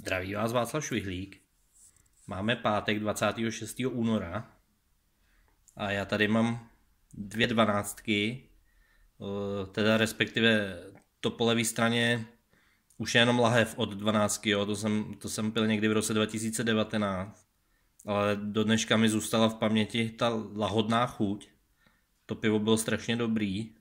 Zdraví vás Václav Švihlík. Máme pátek 26. února a já tady mám 2 dvanáctky, teda respektive to po levé straně už je jenom lahev od 12, jo, to jsem pil někdy v roce 2019, ale do dneška mi zůstala v paměti ta lahodná chuť. To pivo bylo strašně dobrý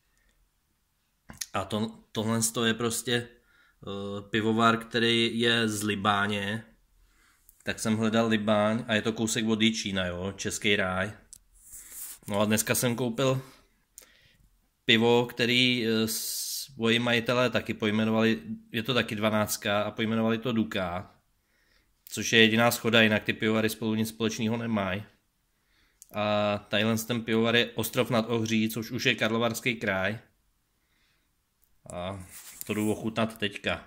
a tohle je prostě pivovar, který je z Libáně, tak jsem hledal Libáň a je to kousek od Jičína, jo, Český ráj. No a dneska jsem koupil pivo, který svoji majitelé taky pojmenovali, je to taky 12 a pojmenovali to Dukát, což je jediná schoda, jinak ty pivovary spolu nic společného nemají. A tadyhle ten pivovar je Ostrov nad Ohří, což už je Karlovarský kraj. A to jdu ochutnat teďka.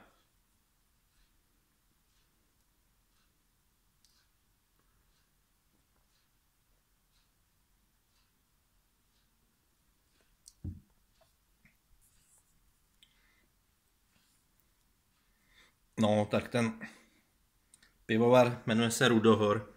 No, tak ten pivovar jmenuje se Rudohor.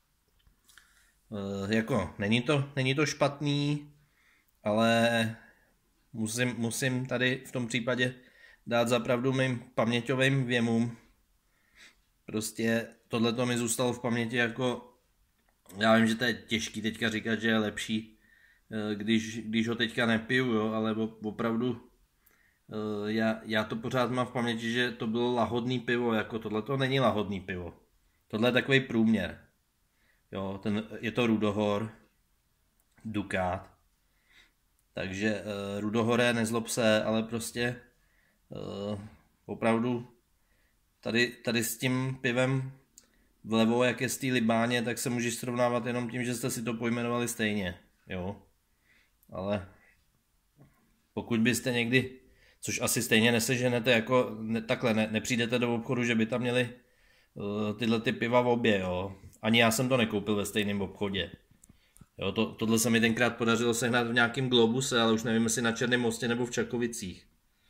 Jako, není to špatný, ale musím tady v tom případě dát zapravdu mým paměťovým věmům. Prostě tohleto mi zůstalo v paměti jako, já vím, že to je těžký teďka říkat, že je lepší, když ho teďka nepiju, jo, ale opravdu já to pořád mám v paměti, že to bylo lahodný pivo, jako tohleto není lahodný pivo. Tohle je takový průměr. Jo, je to Rudohor, Dukát. Takže Rudohore, nezlob se, ale prostě opravdu tady s tím pivem vlevo, jak je z té Libáně, tak se můžeš srovnávat jenom tím, že jste si to pojmenovali stejně. Jo. Ale pokud byste někdy, což asi stejně neseženete, jako takhle, nepřijdete do obchodu, že by tam měli tyhle ty piva v obě, jo. Ani já jsem to nekoupil ve stejném obchodě. Jo, tohle se mi tenkrát podařilo sehnat v nějakém Globuse, ale už nevím, jestli na Černém Mostě nebo v Čakovicích.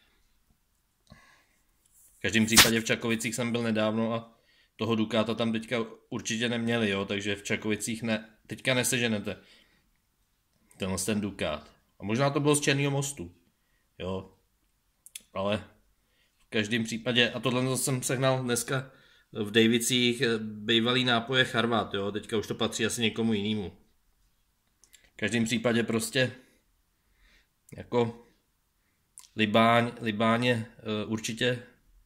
V každém případě v Čakovicích jsem byl nedávno a toho Dukáta tam teďka určitě neměli, jo, takže v Čakovicích teďka neseženete ten Dukát. A možná to bylo z Černého Mostu, jo, ale v každém případě, a tohle jsem sehnal dneska v Davicích, bývalý nápoje Charvat, jo, teďka už to patří asi někomu jinému. V každém případě prostě jako Libáň je určitě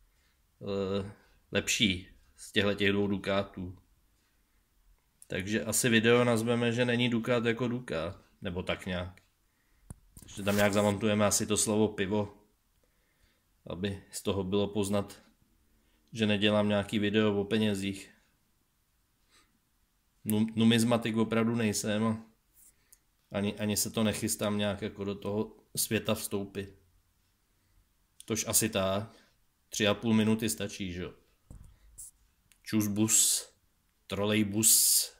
lepší z těch 2 Dukátů. Takže asi video nazveme, že není Dukát jako Dukát, nebo tak nějak. Že tam nějak zamontujeme asi to slovo pivo, aby z toho bylo poznat, že nedělám nějaký video o penězích. Numizmatik opravdu nejsem a ani se to nechystám nějak jako do toho světa vstoupit. Tož asi tak. 3,5 minuty stačí, že jo. Čus bus, trolejbus.